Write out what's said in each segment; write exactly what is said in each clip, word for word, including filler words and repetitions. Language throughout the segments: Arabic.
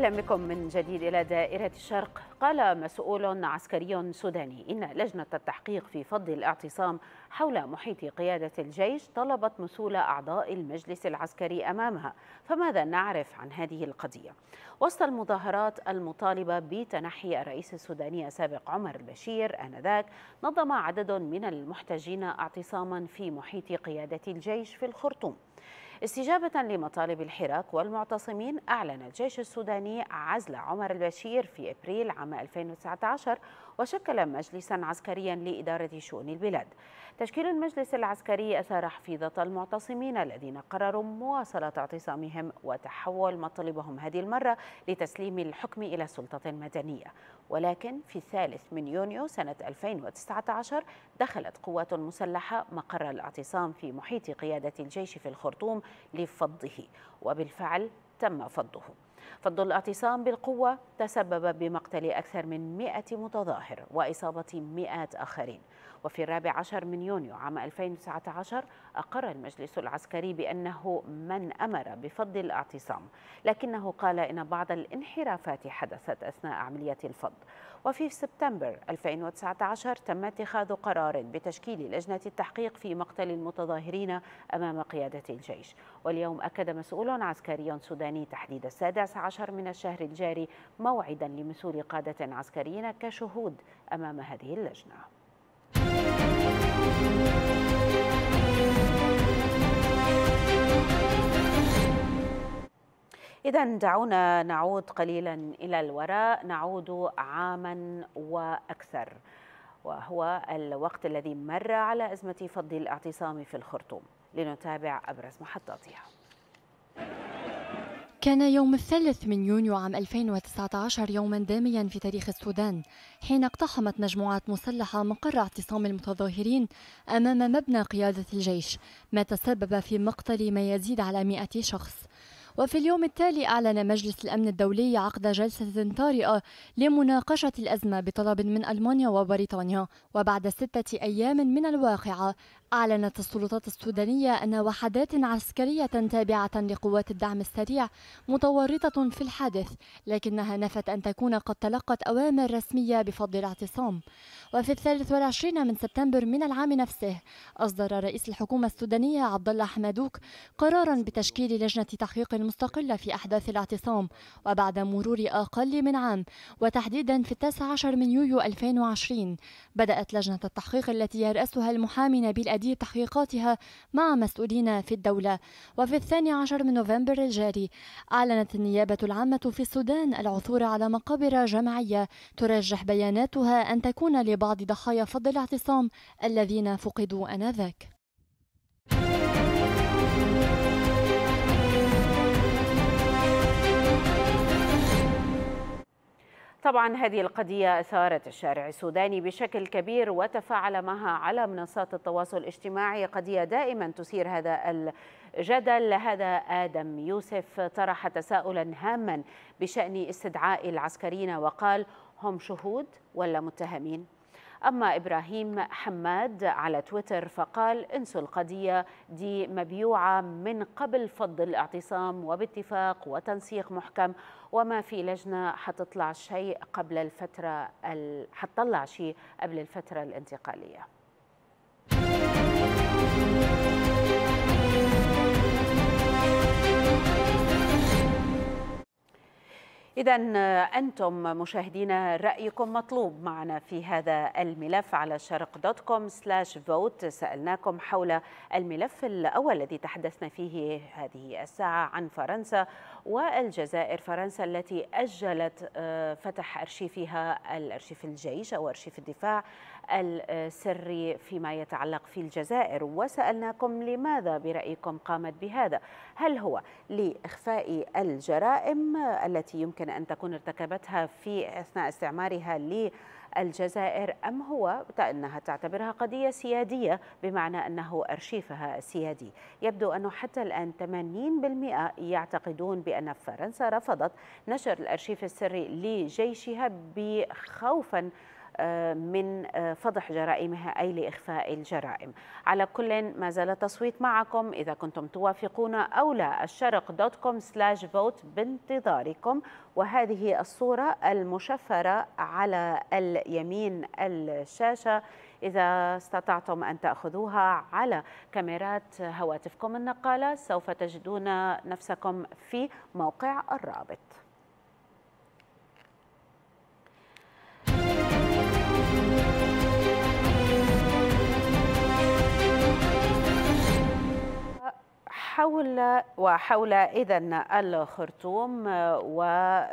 أهلا بكم من جديد إلى دائرة الشرق. قال مسؤول عسكري سوداني إن لجنة التحقيق في فض الاعتصام حول محيط قيادة الجيش طلبت مثول أعضاء المجلس العسكري أمامها. فماذا نعرف عن هذه القضية؟ وسط المظاهرات المطالبة بتنحي الرئيس السوداني السابق عمر البشير آنذاك، نظم عدد من المحتجين اعتصاما في محيط قيادة الجيش في الخرطوم. استجابة لمطالب الحراك والمعتصمين، أعلن الجيش السوداني عزل عمر البشير في أبريل عام ألفين وتسعة عشر وشكل مجلسا عسكريا لإدارة شؤون البلاد. تشكيل المجلس العسكري أثار حفيظة المعتصمين الذين قرروا مواصلة اعتصامهم وتحول مطالبهم هذه المرة لتسليم الحكم إلى السلطة المدنية. ولكن في الثالث من يونيو سنة ألفين وتسعة عشر دخلت قوات مسلحة مقر الاعتصام في محيط قيادة الجيش في الخرطوم لفضه، وبالفعل تم فضه. فض الاعتصام بالقوة تسبب بمقتل أكثر من مئة متظاهر وإصابة مئات آخرين. وفي الرابع عشر من يونيو عام ألفين وتسعة عشر أقر المجلس العسكري بأنه من أمر بفض الاعتصام، لكنه قال إن بعض الانحرافات حدثت أثناء عملية الفض. وفي سبتمبر ألفين وتسعة عشر تم اتخاذ قرار بتشكيل لجنة التحقيق في مقتل المتظاهرين أمام قيادة الجيش. واليوم أكد مسؤول عسكري سوداني تحديد السادس عشر من الشهر الجاري موعدا لمثول قادة عسكريين كشهود أمام هذه اللجنة. إذا دعونا نعود قليلا إلى الوراء، نعود عاما وأكثر، وهو الوقت الذي مر على أزمة فض الاعتصام في الخرطوم، لنتابع أبرز محطاتها. كان يوم الثالث من يونيو عام ألفين وتسعة عشر يوما داميا في تاريخ السودان، حين اقتحمت مجموعات مسلحة مقر اعتصام المتظاهرين أمام مبنى قيادة الجيش، ما تسبب في مقتل ما يزيد على مئة شخص. وفي اليوم التالي أعلن مجلس الأمن الدولي عقد جلسة طارئة لمناقشة الأزمة بطلب من ألمانيا وبريطانيا. وبعد ستة أيام من الواقعة، أعلنت السلطات السودانية أن وحدات عسكرية تابعة لقوات الدعم السريع متورطة في الحادث، لكنها نفت أن تكون قد تلقت أوامر رسمية بفض الاعتصام. وفي الثالث والعشرين من سبتمبر من العام نفسه، أصدر رئيس الحكومة السودانية عبد الله حمدوك قرارا بتشكيل لجنة تحقيق مستقلة في أحداث الاعتصام. وبعد مرور أقل من عام، وتحديدا في التاسع عشر من يوليو ألفين وعشرين، بدأت لجنة التحقيق التي يرأسها المحامي نبيل أديب تحقيقاتها مع مسؤولين في الدولة. وفي الثاني عشر من نوفمبر الجاري، أعلنت النيابة العامة في السودان العثور على مقابر جماعية ترجح بياناتها أن تكون لبعض ضحايا فض الاعتصام الذين فقدوا آنذاك. طبعا هذه القضية أثارت الشارع السوداني بشكل كبير وتفاعل معها على منصات التواصل الاجتماعي. قضية دائما تثير هذا الجدل. هذا آدم يوسف طرح تساؤلا هاما بشأن استدعاء العسكريين وقال: هم شهود ولا متهمين؟ أما إبراهيم حماد على تويتر فقال: انسوا القضية دي، مبيوعة من قبل فض الاعتصام وباتفاق وتنسيق محكم، وما في لجنة حتطلع شيء قبل الفترة ال... حتطلع شيء قبل الفترة الانتقالية. إذا أنتم مشاهدينا رأيكم مطلوب معنا في هذا الملف على شرق دوت كوم سلاش فوت. سألناكم حول الملف الأول الذي تحدثنا فيه هذه الساعة عن فرنسا والجزائر. فرنسا التي أجلت فتح أرشيفها، الأرشيف الجيش أو أرشيف الدفاع السري فيما يتعلق في الجزائر، وسألناكم لماذا برأيكم قامت بهذا؟ هل هو لإخفاء الجرائم التي يمكن أن تكون ارتكبتها في أثناء استعمارها للجزائر، أم هو أنها تعتبرها قضية سيادية بمعنى أنه أرشيفها سيادي؟ يبدو أنه حتى الآن ثمانين بالمئة يعتقدون بأن فرنسا رفضت نشر الأرشيف السري لجيشها بخوفا من فضح جرائمها أي لإخفاء الجرائم. على كل ما زال التصويت معكم، إذا كنتم توافقون أو لا. الشرق دوت كوم سلاش فوت بانتظاركم. وهذه الصورة المشفرة على اليمين الشاشة إذا استطعتم أن تأخذوها على كاميرات هواتفكم النقالة سوف تجدون نفسكم في موقع الرابط. حول وحول إذن الخرطوم و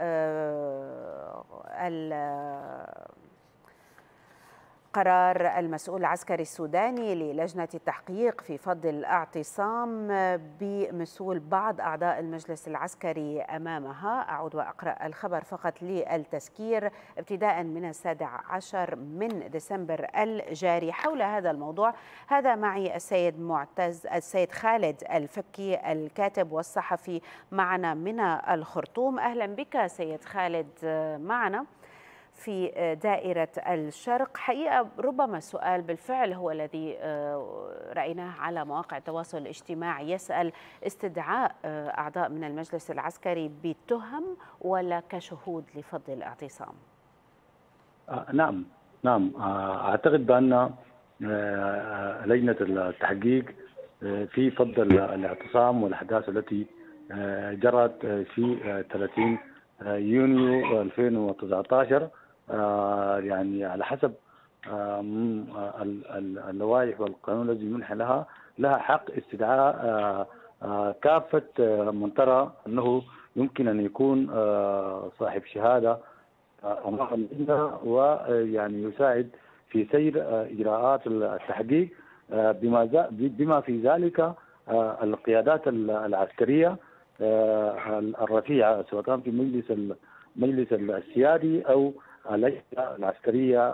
قرار المسؤول العسكري السوداني للجنة التحقيق في فض الاعتصام بمسؤول بعض أعضاء المجلس العسكري أمامها. أعود وأقرأ الخبر فقط للتذكير. ابتداء من السابع عشر من ديسمبر الجاري حول هذا الموضوع. هذا معي السيد معتز السيد خالد الفكي الكاتب والصحفي معنا من الخرطوم. أهلا بك سيد خالد معنا في دائرة الشرق. حقيقة ربما السؤال بالفعل هو الذي رأيناه على مواقع التواصل الاجتماعي، يسأل استدعاء أعضاء من المجلس العسكري بتهم ولا كشهود لفض الاعتصام؟ نعم نعم أعتقد بأن لجنة التحقيق في فض الاعتصام والأحداث التي جرت في ثلاثين يونيو ألفين وتسعة عشر يعني على حسب اللوائح والقانون الذي منح لها لها حق استدعاء كافة من ترى أنه يمكن أن يكون صاحب شهادة أمام اللجنة ويعني يساعد في سير إجراءات التحقيق بما بما في ذلك القيادات العسكرية الرفيعة سواء كان في مجلس المجلس السيادي أو اللجنة العسكرية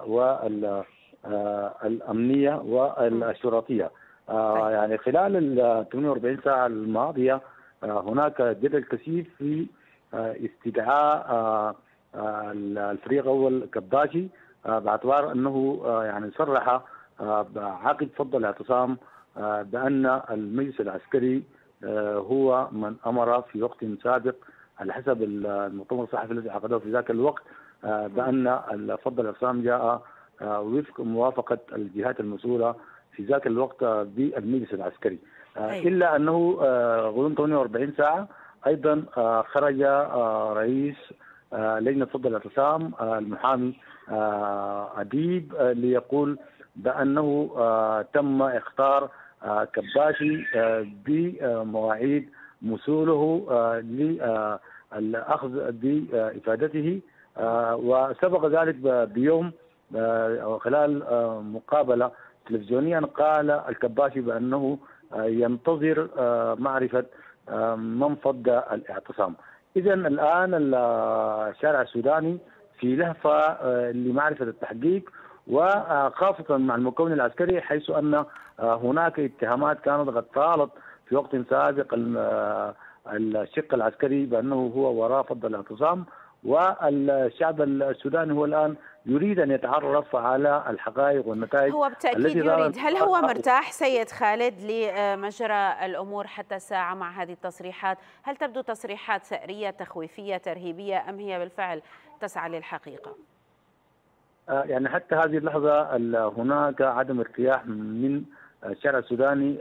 والأمنية والشرطية. يعني خلال ال ثمانية وأربعين ساعة الماضية هناك جدل كثير في استدعاء الفريق الأول كباشي باعتبار أنه يعني صرح عقد فض الاعتصام بأن المجلس العسكري هو من أمر في وقت سابق على حسب المؤتمر الصحفي الذي عقده في ذاك الوقت بأن فض الاعتصام جاء وفق موافقة الجهات المسؤولة في ذاك الوقت بالمجلس العسكري. إلا أنه غضون ثمانية وأربعين ساعة أيضا خرج رئيس لجنة فض الاعتصام المحامي أديب ليقول بأنه تم اختار كباشي بمواعيد مسؤوله للأخذ بإفادته، وسبق ذلك بيوم خلال مقابلة تلفزيونيا قال الكباشي بأنه ينتظر معرفة من فض الاعتصام. إذا الآن الشارع السوداني في لهفة لمعرفة التحقيق وخاصة مع المكون العسكري، حيث أن هناك اتهامات كانت قد طالت في وقت سابق الشق العسكري بأنه هو وراء فض الاعتصام، والشعب السوداني هو الآن يريد أن يتعرف على الحقائق والنتائج. هو بالتأكيد يريد. هل هو مرتاح سيد خالد لمجرى الأمور حتى الساعة مع هذه التصريحات؟ هل تبدو تصريحات سأرية تخويفية ترهيبية أم هي بالفعل تسعى للحقيقة؟ يعني حتى هذه اللحظة هناك عدم ارتياح من الشارع السوداني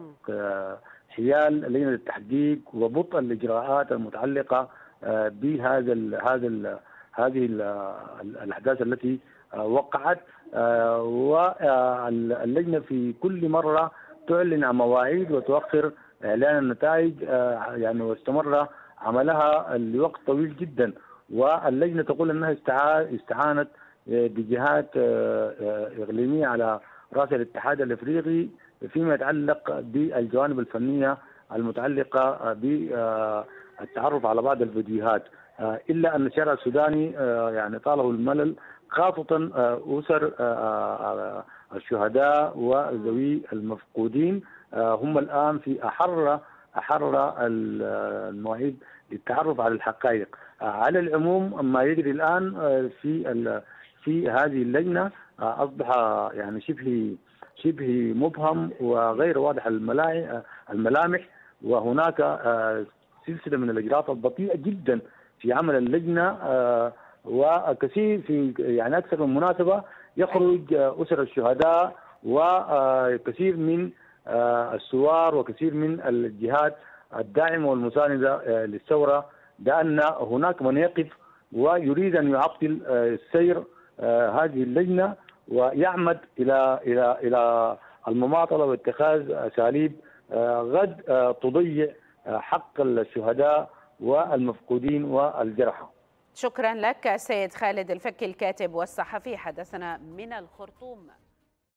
حيال لجنة التحقيق وبطء الإجراءات المتعلقة بهذا ال هذا ال هذه ال الأحداث التي وقعت. واللجنة في كل مرة تعلن عن مواعيد وتؤخر إعلان النتائج، يعني واستمر عملها لوقت طويل جدا. واللجنة تقول أنها استعانت بجهات إقليمية على رأس الاتحاد الأفريقي فيما يتعلق بالجوانب الفنية المتعلقة بالتعرف على بعض الفيديوهات، إلا أن الشارع السوداني يعني طاله الملل، خاصة أسر الشهداء وذوي المفقودين هم الآن في أحر أحر المواعيد للتعرف على الحقائق. على العموم ما يجري الآن في في هذه اللجنة أصبح يعني شبه شبه مبهم وغير واضح الملامح، وهناك سلسلة من الإجراءات البطيئة جدا في عمل اللجنة، وكثير في يعني أكثر من مناسبة يخرج أسر الشهداء وكثير من الثوار وكثير من الجهات الداعمة والمساندة للثورة بأن هناك من يقف ويريد أن يعطل السير هذه اللجنة ويعمد إلى إلى إلى المماطلة واتخاذ أساليب غد تضيع حق الشهداء والمفقودين والجرحى. شكرا لك سيد خالد الفكي الكاتب والصحفي، حدثنا من الخرطوم.